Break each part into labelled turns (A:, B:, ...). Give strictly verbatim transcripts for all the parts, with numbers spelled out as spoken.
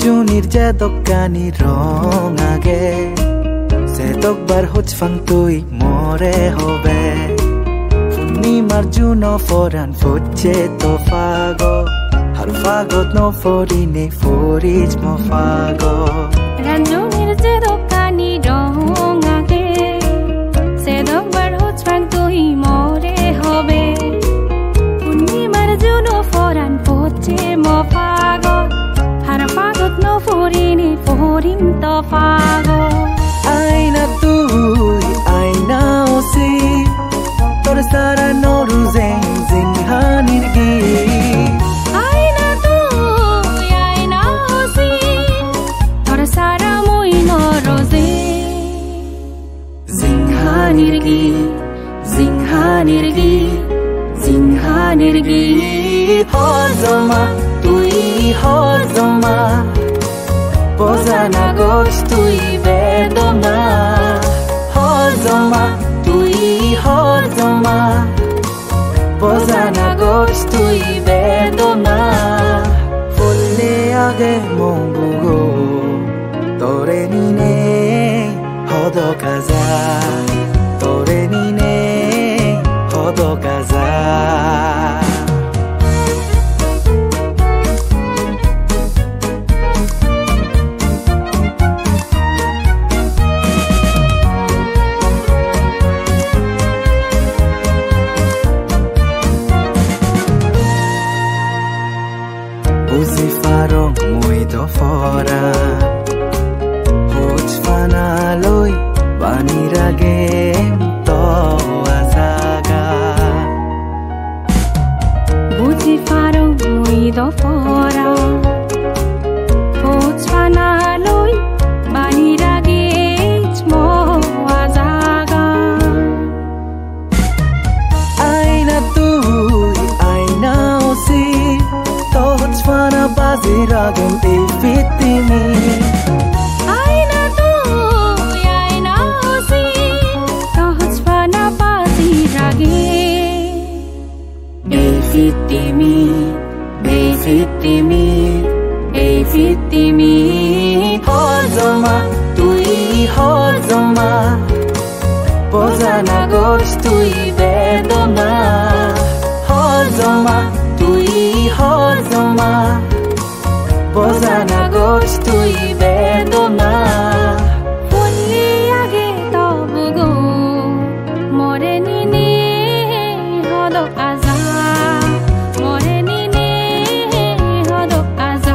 A: Junir jadok kani rongage Sedok bar hoch fang tui more hobe Funni marjuno foran foche to fago Har fagot no forine forij mo fago
B: Ranjunir jadok kani rongage Sedok bar hoch fang tui more hobe Funni marjuno foran foche mo fago Har fagot no forine forim to fago
A: Aina tui, aina osi Tor sara noru zen zen hanirgi
B: Aina tui, aina osi Tor sara mui noru zen Zen hanirgi, zen hanirgi, zen hanirgi
A: Hozoma, tui hozoma Pozana goch tui vedoma Hozoma, tui hozoma Pozana goch tui vedoma Folle age monbugo Tore nine hodokaza Tore nine hodokaza Uzi farong muito fora Hoch fanaloi vaniragem to azaga
B: Uzi farong muito fora Hoch fanaloi vaniragem mo azaga
A: Aina tui, aina osi Toch fana baziragem ifitimi
B: Aina tui, aina osi Toch fana baziragem
A: Ifitimi, ifitimi, ifitimi Hozoma, tui hozoma Pozana goch tui vedoma Hozoma, tui hozoma Pozana goch tui vedoma
B: Fulli age tobugo Moreni ne hodo aza Moreni ne hodo aza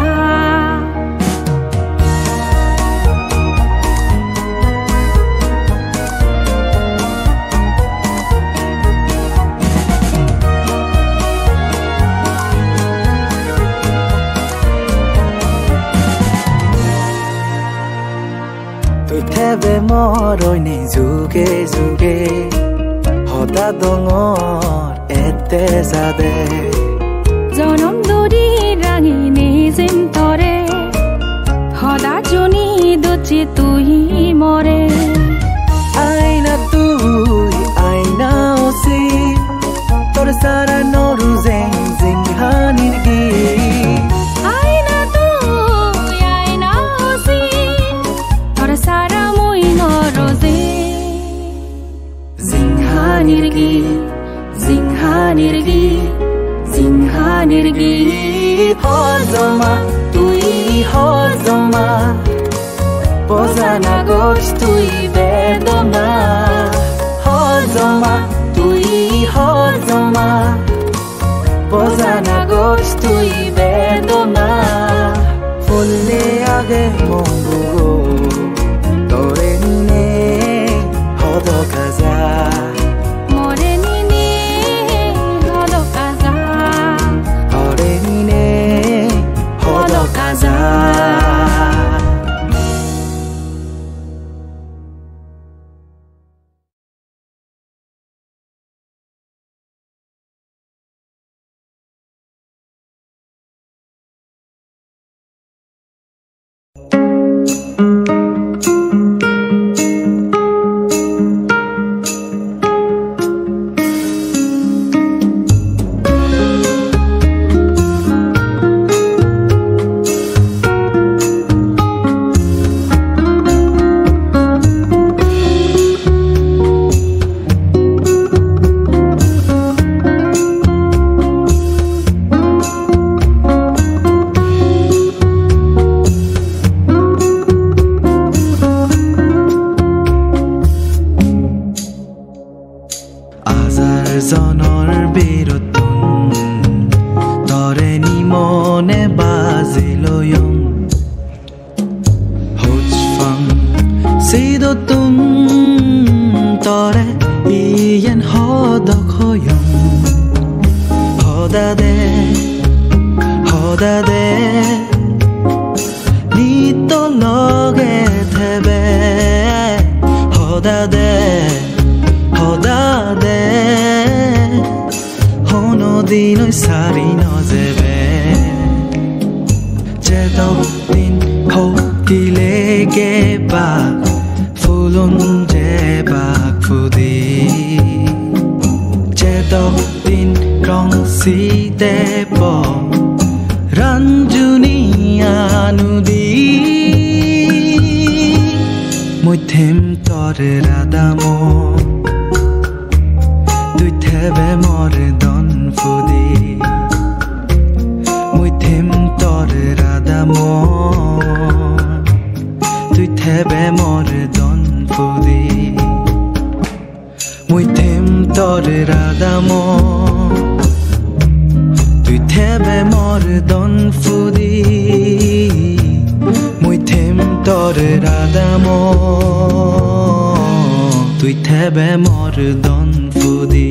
A: Tôi thebe moroi ne zuge zuge Hoda dongor ete zade
B: Jonom dori rangi ne zentore Hoda joni doche tui more
A: Aina tui, aina osi Tor sara noru zen zen hanirgi
B: Aina tui, aina osi Tor sara mui noro
A: Zen hanirgi, zen hanirgi, zen hanirgi Hozoma, tui hozoma Pozana goch tui vedoma Hozoma, tui hozoma Pozana goch tui vedoma Folle age monbugo Tore nine hodokaza
B: Moreni ne hodo aza
A: Tore nine hodokaza hodade hodade nito loge thebe hodade hodade hono dinoi sari no jebe jedo din kokilege ba fulun je bak fudi jedo din rong si de bo ranjuni anudi moi them tor radamo tui thebe mor don fudi moi them tor radamo tui thebe mor don fudi moi them tor radamo tui thebe mor don fudi moi them tor radamo tui thebe mor don fudi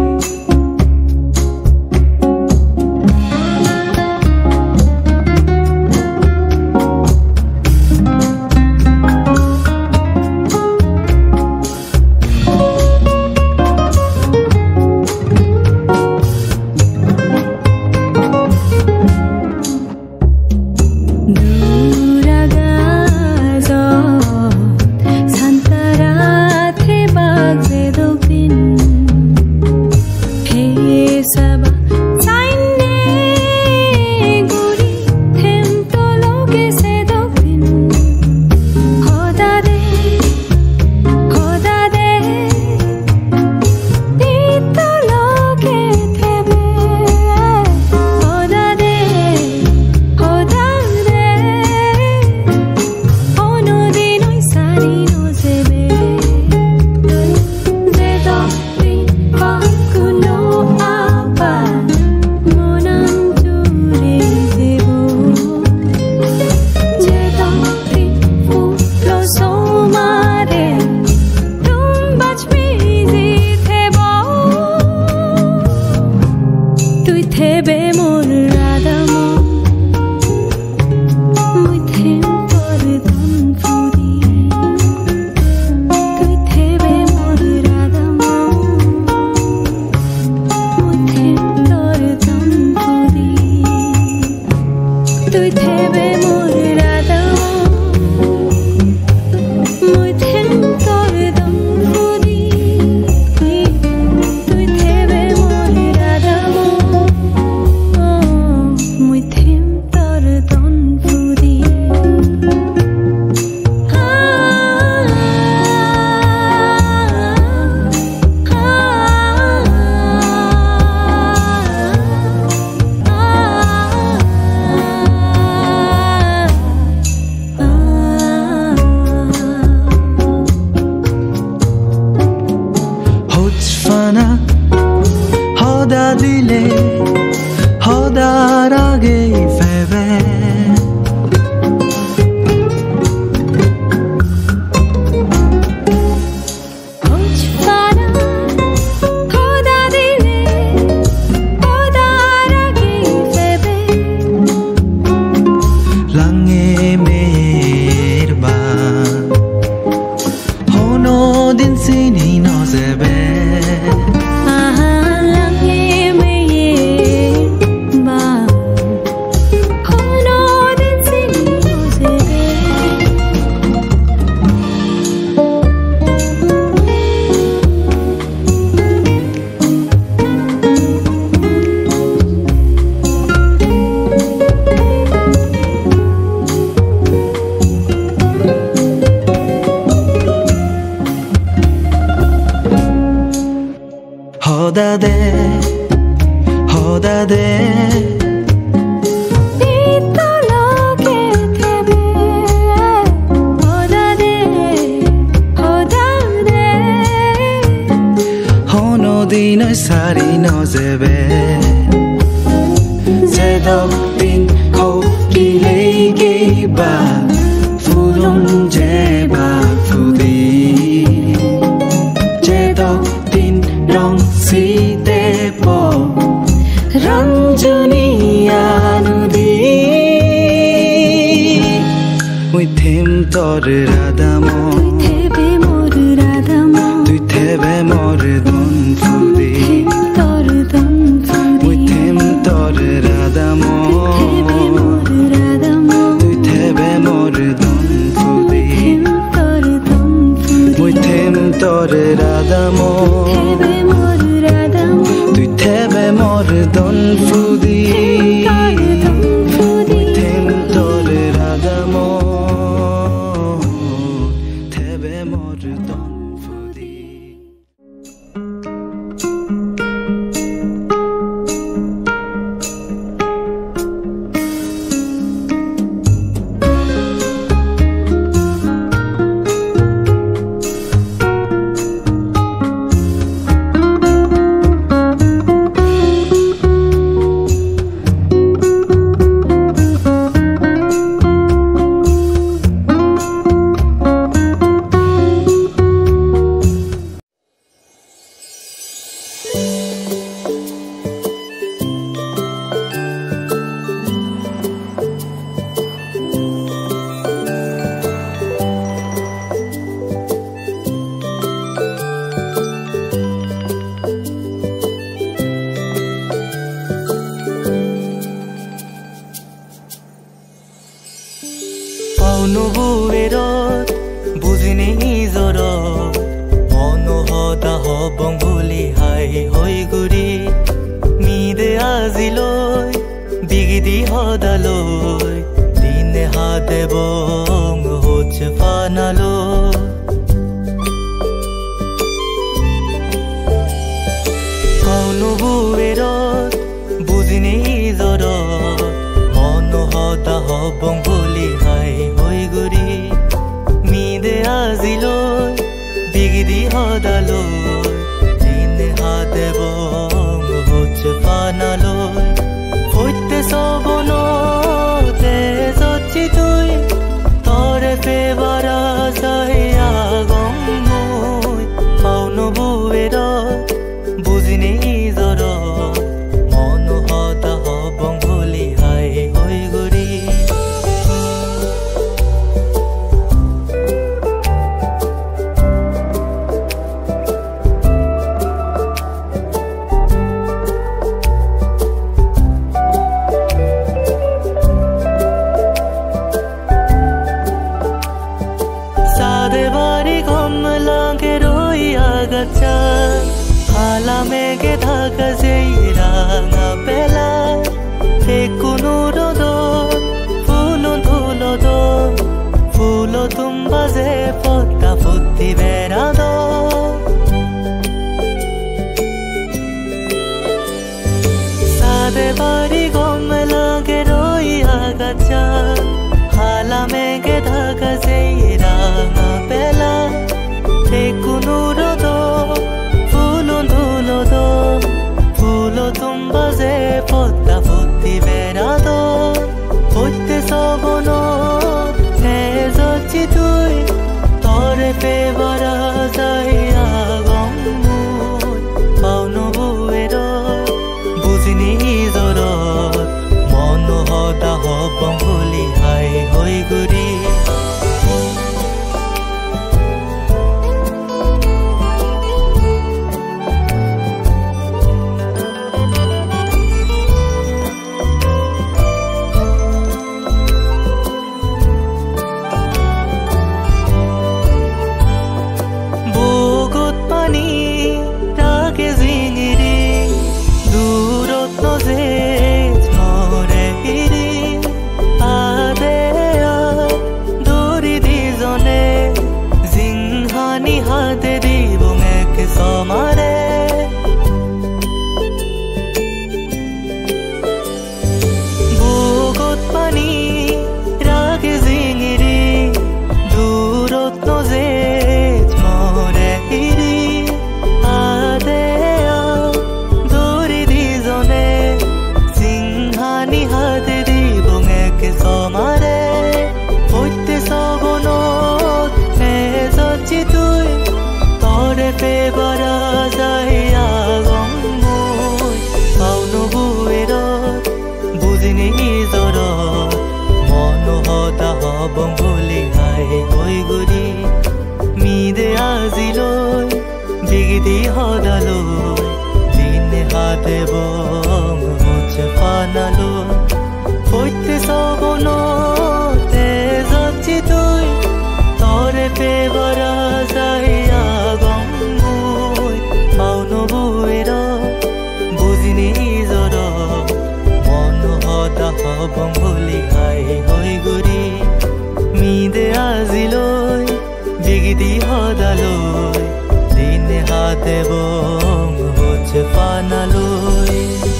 A: hodade hodade nito loge thebe hodade hodade hono dinoi sari no jebe jedo din kokilege ba fulun je ba fudi jedo din rong si de bo Anjuniyanudi Ui thêm tor radamo Tui thebe mor radamo Tui thebe mor don fudi Tor don fudi Ui thêm tor radamo Tui thebe mor radamo Tui thebe mor don fudi Tor don fudi Ui thêm tor radamo Thebe mor radamo Tui thebe mor don fudi
C: অনুভৱেৰত বুজিনি জৰত মনোহতা হবং বুলি হাই হৈ গুৰি মিদে আজিলৈ বিগিদি হদালৈ দিনে হাতে বং হোচ ফানালৈ অনুভৱেৰত বুজিনি জৰত মনোহতা হবং বুলি হাই হৈ গুৰি মিদে আজিলৈ বিগিদি হদালৈ দিনে হাতে বং হোচ ফানালৈ সৈতে সবনতে যতি তুই তৰে ফেবাৰা যায় আগম মই অনুভৱেৰত বুজিনি জৰত মনোহতা হবং বুলি হাই হৈ গুৰি সাদেবারি কমলাকে রই আগাছা হালা মেঘে ঢাকা যেই রাঙা বেলা কোনো রোদ ফুল ধুলো ফুল তুম্বা যে পদ্মা ফুটি বেড়া দ সাদে বাড়ি কমলাকে রই আগাছা হালা মেঘে ঢাকা যেই রাঙা বেলা কোনো রোদ ফুল ধুলো ফুল তুম্বা যে পদ্মা ফুটি বেড়া দ হইতে সবন যতি তুই তরে পেবারা যায় আগম মই অনুভৱেৰত বুজিনি জৰত মনোহতা হবং বুলি হাই হৈ গুৰি সমারে বুকত পানী ৰাগে জিঙিৰি দূৰত নজে মৰে হিৰি আদে দৌৰি দিজনে হবং বুলি হাই হৈ গুৰি মিদে আজিলৈ বিগিদি হদালৈ দিনে হাতে বং হচ্ছে ফানালৈ পৈতে সবনতে যাচ্ছি তুই তরে পেবরা যাই আগং বই পাউন বইর বুঝিনি জর মন হদা হবং বুলি হাই হৈ গুৰি মিদে আজিলৈ বিগিদি হদালৈ দিনে হাতে বং হচ্ছে ফানালৈ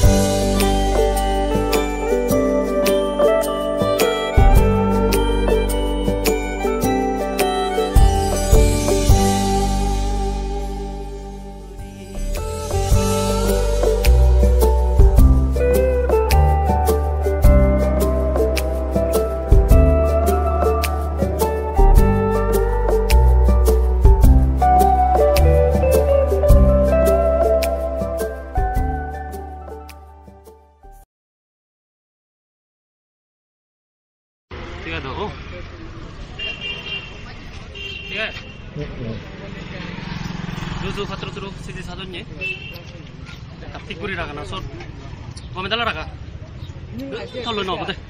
D: Tiga dong. Tiga. Dulu katru katru sini satunya. Tapi kuri raga nasor. Kau mental raga. Kalau no betul.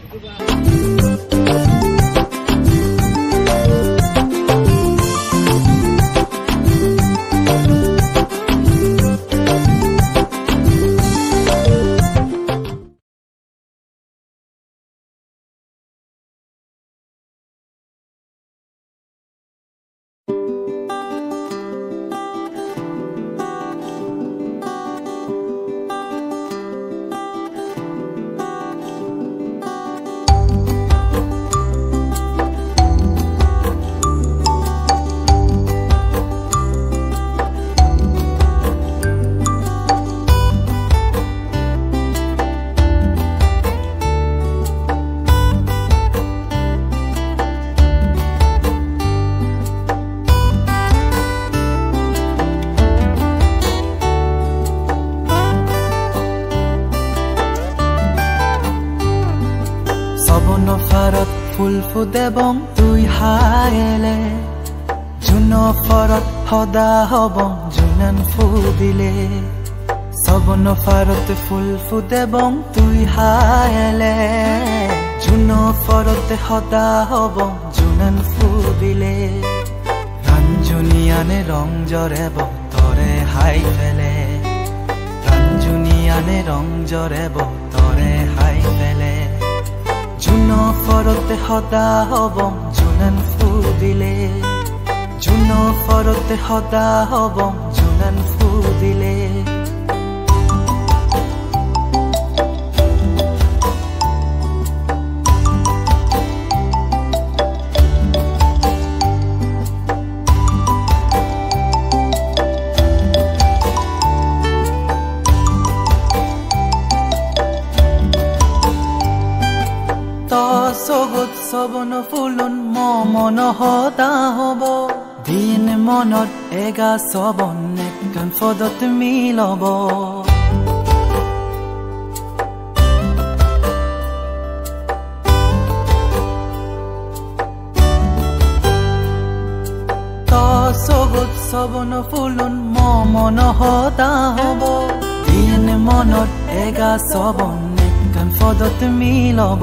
A: ফাৰত ফুল ফুদে বং তুই হায়েলে জুন ফাৰত সদা হবং জুনান ফুদিলে সবন ফাৰত ফুল ফুদে বং তুই হায়েলে জুন ফাৰত সদা হবং জুনান ফুদিলে ৰঞ্জুনিয়ানে ৰং জৰে বং তৰে হাই ফেলে ৰঞ্জুনিয়ানে ৰং জৰে বং তৰে হাই ফেলে জুন ফৰতে সদা হবং জুনান ফুদিলে জুন ফৰতে সদা হবং জুনান ফুদিলে সগত সবন ফুলন মন হদা হব দিন মনত এগা সবন একন ফদত মিলব সগত সবন ফুলন মন হদা হব দিন মনত এগা সবন একন ফদত মিলব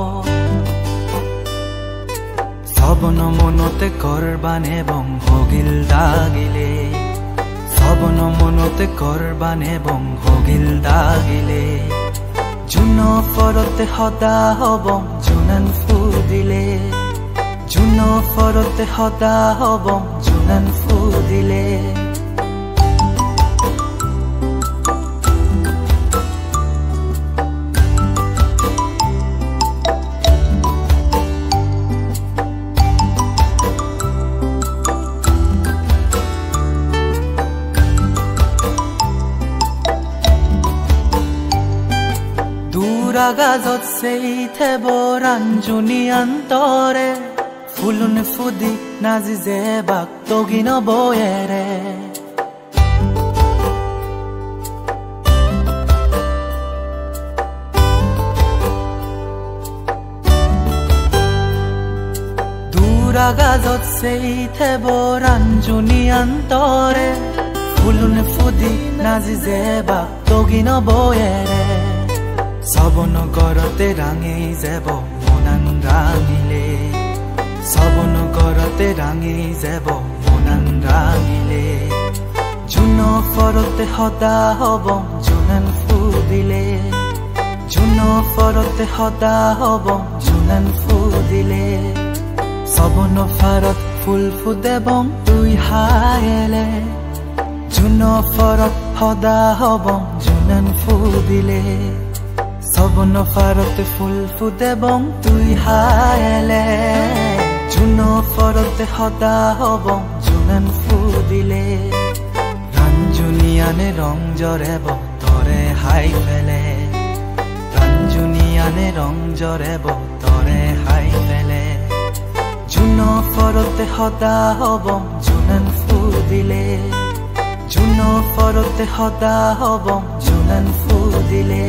A: সবন মনতে করবানে বং হগিল দাগিলে সবন মনতে করবানে বং হগিল দাগিলে জুন ফরতে সদা হবং জুনান ফুদিলে জুন ফরতে সদা হবং জুনান ফুদিলে গাজত সেইথে বৰাঞ্জুনি আন্তৰে ফুলুন ফুদি নাজি যে বাক তগিন বয়েৰে উৰা গাজত চেই থেব ৰাঞ্জনী আন্তৰে ফুলুনে ফুদি নাজি যেবা তগিন বয়েৰে সবন গৰতে ৰাঙি যাব মনান ৰাঙিলে সবন গৰতে ৰাঙি যাব মনান ৰাঙিলে জুন ফৰতে সদা হব জুনান ফুদিলে জুন ফৰতে সদা হব জুনান ফুদিলে সবন ফাৰত ফুল ফুদেবং তুই হায়েলে জুন ফৰত সদা হব জুনান ফুদিলে সবন ফাৰত ফুল ফুদেবং তুই হায়েলে জুন ফৰতে সদা হব জুনান ফুদিলে ৰাঞ্জনীয়ানে ৰং জৰেব তৰে হাই ফেলে ৰাঞ্জনীয়ানে ৰং জৰেব তৰে হাই ফেলে জুন ফৰতে সদা হব জুনান ফুদিলে জুন ফৰতে সদা হব জুনান ফুদিলে